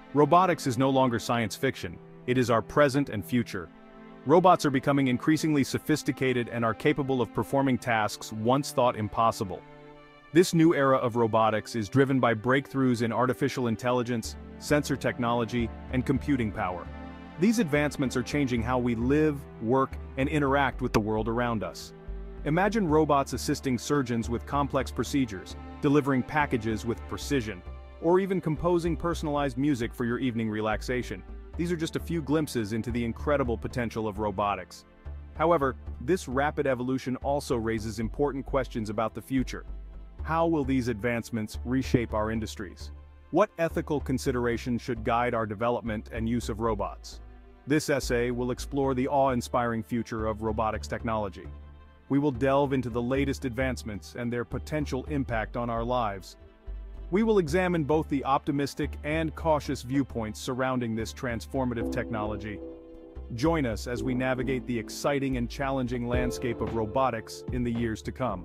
Robotics is no longer science fiction, it is our present and future. Robots are becoming increasingly sophisticated and are capable of performing tasks once thought impossible. This new era of robotics is driven by breakthroughs in artificial intelligence, sensor technology, and computing power. These advancements are changing how we live, work, and interact with the world around us. Imagine robots assisting surgeons with complex procedures, delivering packages with precision, or even composing personalized music for your evening relaxation. These are just a few glimpses into the incredible potential of robotics. However, this rapid evolution also raises important questions about the future. How will these advancements reshape our industries? What ethical considerations should guide our development and use of robots? This essay will explore the awe-inspiring future of robotics technology. We will delve into the latest advancements and their potential impact on our lives. We will examine both the optimistic and cautious viewpoints surrounding this transformative technology. Join us as we navigate the exciting and challenging landscape of robotics in the years to come.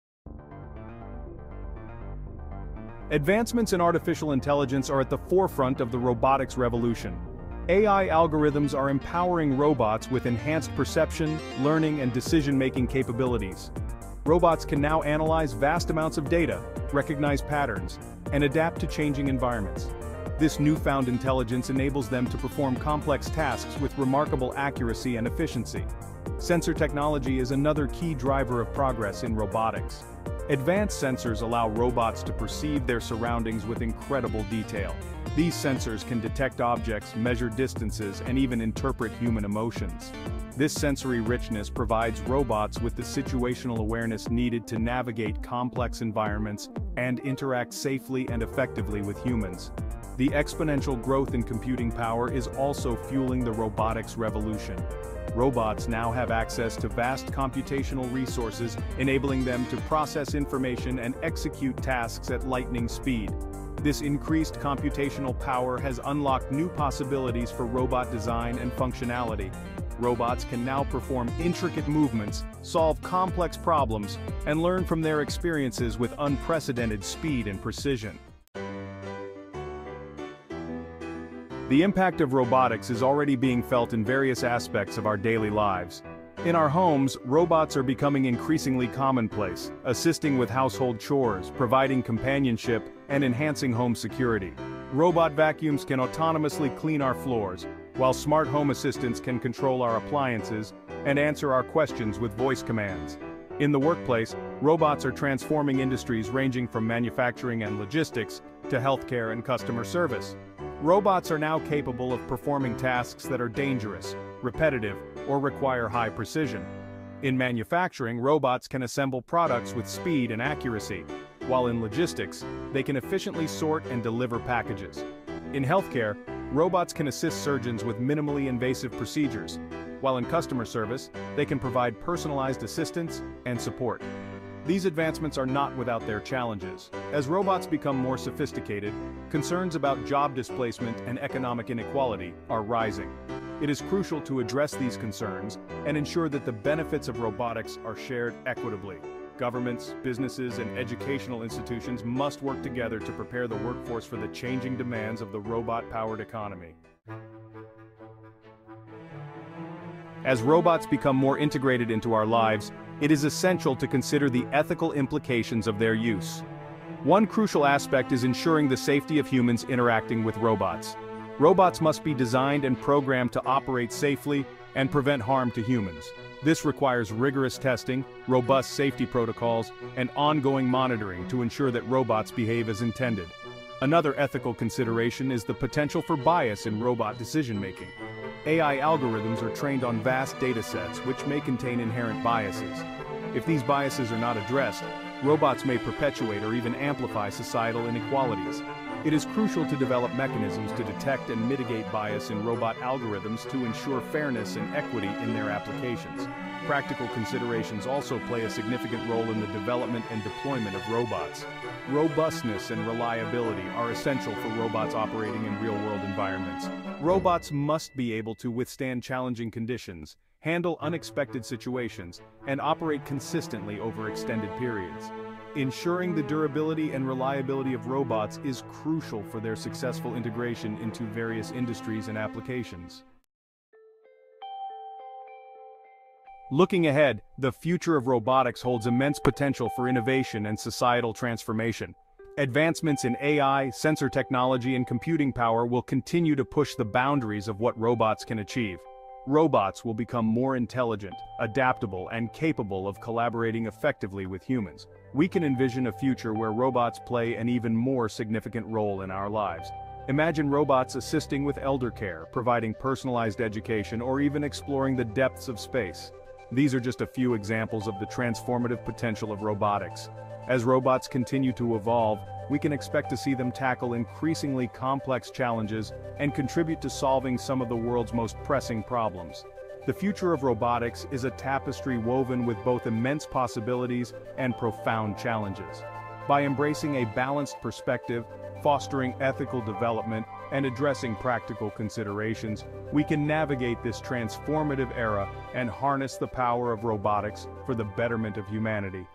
Advancements in artificial intelligence are at the forefront of the robotics revolution. AI algorithms are empowering robots with enhanced perception, learning, and decision-making capabilities. Robots can now analyze vast amounts of data, recognize patterns, and adapt to changing environments. This newfound intelligence enables them to perform complex tasks with remarkable accuracy and efficiency. Sensor technology is another key driver of progress in robotics. Advanced sensors allow robots to perceive their surroundings with incredible detail. These sensors can detect objects, measure distances, and even interpret human emotions. This sensory richness provides robots with the situational awareness needed to navigate complex environments and interact safely and effectively with humans. The exponential growth in computing power is also fueling the robotics revolution. Robots now have access to vast computational resources, enabling them to process information and execute tasks at lightning speed. This increased computational power has unlocked new possibilities for robot design and functionality. Robots can now perform intricate movements, solve complex problems, and learn from their experiences with unprecedented speed and precision. The impact of robotics is already being felt in various aspects of our daily lives. In our homes, robots are becoming increasingly commonplace, assisting with household chores, providing companionship, and enhancing home security. Robot vacuums can autonomously clean our floors, while smart home assistants can control our appliances and answer our questions with voice commands. In the workplace, robots are transforming industries ranging from manufacturing and logistics to healthcare and customer service. Robots are now capable of performing tasks that are dangerous, repetitive, or require high precision. In manufacturing, robots can assemble products with speed and accuracy, while in logistics, they can efficiently sort and deliver packages. In healthcare, robots can assist surgeons with minimally invasive procedures, while in customer service, they can provide personalized assistance and support. These advancements are not without their challenges. As robots become more sophisticated, concerns about job displacement and economic inequality are rising. It is crucial to address these concerns and ensure that the benefits of robotics are shared equitably. Governments, businesses, and educational institutions must work together to prepare the workforce for the changing demands of the robot-powered economy. As robots become more integrated into our lives, it is essential to consider the ethical implications of their use. One crucial aspect is ensuring the safety of humans interacting with robots. Robots must be designed and programmed to operate safely and prevent harm to humans. This requires rigorous testing, robust safety protocols, and ongoing monitoring to ensure that robots behave as intended. Another ethical consideration is the potential for bias in robot decision-making. AI algorithms are trained on vast data sets which may contain inherent biases. If these biases are not addressed, robots may perpetuate or even amplify societal inequalities. It is crucial to develop mechanisms to detect and mitigate bias in robot algorithms to ensure fairness and equity in their applications. Practical considerations also play a significant role in the development and deployment of robots. Robustness and reliability are essential for robots operating in real-world environments. Robots must be able to withstand challenging conditions, handle unexpected situations, and operate consistently over extended periods. Ensuring the durability and reliability of robots is crucial for their successful integration into various industries and applications. Looking ahead, the future of robotics holds immense potential for innovation and societal transformation. Advancements in AI, sensor technology, and computing power will continue to push the boundaries of what robots can achieve. Robots will become more intelligent, adaptable, and capable of collaborating effectively with humans. We can envision a future where robots play an even more significant role in our lives. Imagine robots assisting with elder care, providing personalized education, or even exploring the depths of space. These are just a few examples of the transformative potential of robotics. As robots continue to evolve, we can expect to see them tackle increasingly complex challenges and contribute to solving some of the world's most pressing problems. The future of robotics is a tapestry woven with both immense possibilities and profound challenges. By embracing a balanced perspective, fostering ethical development, and addressing practical considerations, we can navigate this transformative era and harness the power of robotics for the betterment of humanity.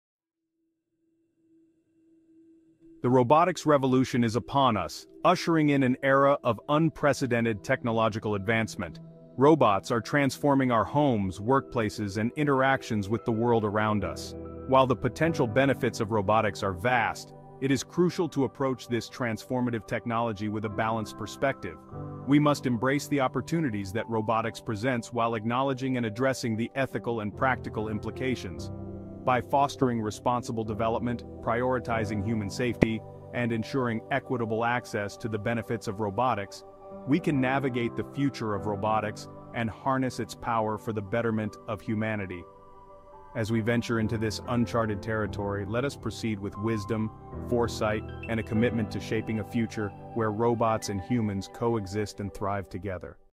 The robotics revolution is upon us, ushering in an era of unprecedented technological advancement. Robots are transforming our homes, workplaces, and interactions with the world around us. While the potential benefits of robotics are vast, it is crucial to approach this transformative technology with a balanced perspective. We must embrace the opportunities that robotics presents while acknowledging and addressing the ethical and practical implications. By fostering responsible development, prioritizing human safety, and ensuring equitable access to the benefits of robotics, we can navigate the future of robotics and harness its power for the betterment of humanity. As we venture into this uncharted territory, let us proceed with wisdom, foresight, and a commitment to shaping a future where robots and humans coexist and thrive together.